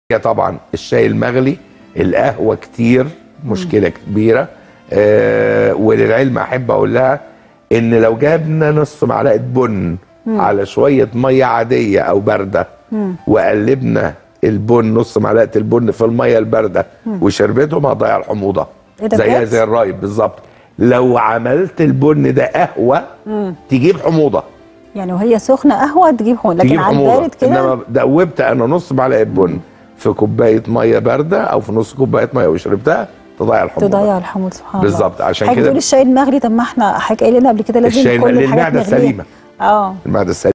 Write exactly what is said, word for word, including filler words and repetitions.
طبعا الشاي المغلي، القهوه كتير مشكله كبيره. آه وللعلم احب اقول لها ان لو جابنا نص معلقه بن مم. على شويه ميه عاديه او بارده مم. وقلبنا البن، نص معلقه البن في الميه البارده وشربتهم، هتضيع الحموضه زيها زي الرايب بالظبط. لو عملت البن ده قهوه مم. تجيب حموضه، يعني وهي سخنه قهوه تجيب حموضه، لكن على البارد كده. انما دوبت انا نص معلقه بن في كوبايه ميه بارده او في نص كوبايه ميه وشربتها، تضيع الحموضه تضيع الحموضه. سبحان الله بالظبط. عشان كده بتقول الشاي المغلي، طب ما احنا حضرتك قايل لنا قبل كده لازم الشاي كل الحاجات للمعده السليمه. اه المعده السليمه